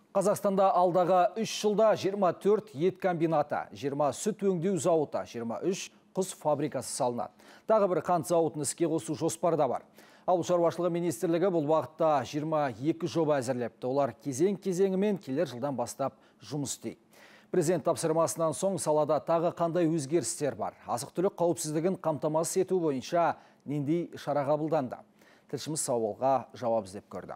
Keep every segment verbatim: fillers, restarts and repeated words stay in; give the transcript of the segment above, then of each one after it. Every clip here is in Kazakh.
Қазақстанда алдағы үш жылда жиырма төрт ет комбинаты, жиырма сүт өңдеу зауыты, жиырма үш құс фабрикасы салынады. Тағы бір қант зауытын іске қосу жоспарда бар. Ауыл шаруашылығы министрлігі бұл уақытта жиырма екі жоба әзірлепті. Олар кезең-кезеңімен келер жылдан бастап жұмыс істейді. Президент тапсырмасынан соң салада тағы қандай өзгерістер бар? Азық-түлік қауіпсіздігін қамтамасыз ету бойынша нендей шара қабылданды? Тілшіміз сауалға жауап іздеп көрді.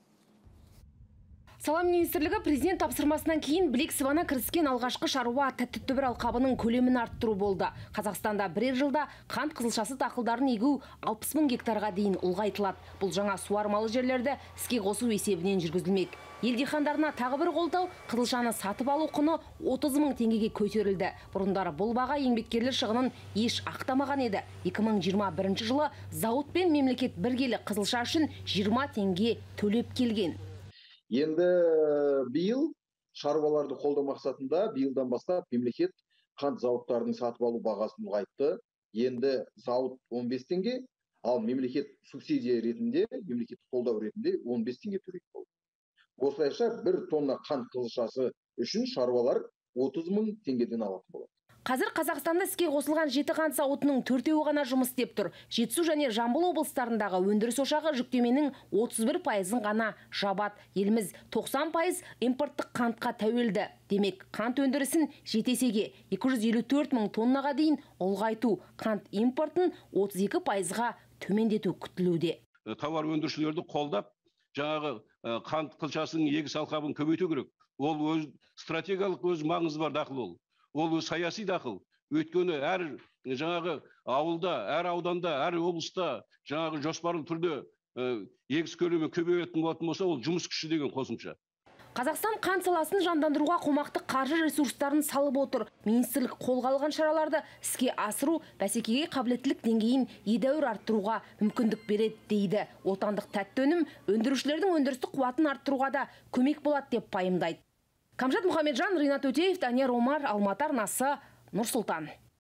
Сала министрлігі президент тапсырмасынан кейін білек сыбана кіріскен алғашқы шаруа тәтті түбір алқабының көлемін арттыру болды. Қазақстанда бірер жылда қант қызылшасы дақылдарын егу алпыс мың гектарға дейін ұлғайтылады. Бұл жаңа суармалы жерлерді іске қосу есебінен жүргізілмек. Ел диқандарына тағы бір қолдау, қызылшаны сатып алу құны отыз мың теңгеге көтерілді. Бұрындары бұл баға еңбеккерлер шығынын еш ақтамаған еді. екі мың жиырма бірінші жылы зауыт пен мемлекет бір келі қызылша үшін жиырма теңге төлеп келген. Енді биыл шаруаларды қолдау мақсатында биылдан бастап мемлекет қант зауыттарының сатып алу бағасын ұлғайтты. Енді зауыт он бес теңге, ал мемлекет субсидия ретінде, мемлекет қолдау ретінде он бес теңге төлейді болды. Осылайша бір тонна қант қызылшасы үшін шаруалар отыз мың теңгеден алатын болады. Қазір Қазақстанда іске қосылған жеті қант зауытының төртеуі ғана жұмыс істеп тұр. Жетісу және Жамбыл облыстарындағы өндіріс ошағы жүктеменің отыз бір пайызын ғана жабады. Еліміз тоқсан пайыз импорттық қантқа тәуелді. Демек, қант өндірісін жеті есеге екі жүз елу төрт мың тоннаға дейін ұлғайту, қант импортын отыз екі пайызға төмендету күтілуде. Тауар өндірушілерді қолдап, жаңағы қант қызылшасының егіс алқабын көбейту керек. Ол өз стратегиялық өз маңызы бар дақыл ол. Ол саяси дақыл. Өйткені әр жаңағы ауылда, әр ауданда, әр облыста жаңағы жоспарлы түрде егіс көлемі көбейетін болатын болса, ол жұмыс күші деген қосымша. Қазақстан қант саласын жандандыруға қомақты қаржы ресурстарын салып отыр. Министрлік қолға алған шараларды іске асыру бәсекеге қабілеттілік деңгейін едәуір арттыруға мүмкіндік береді дейді. Отандық тәтті өнім өндірушілердің өндірістік қуатын арттыруға да көмек болады деп пайымдайды. Камжат Мұхамеджан, Ринат Өтеев, Данияр Омар, Алматы арнасы, Нұр Сұлтан.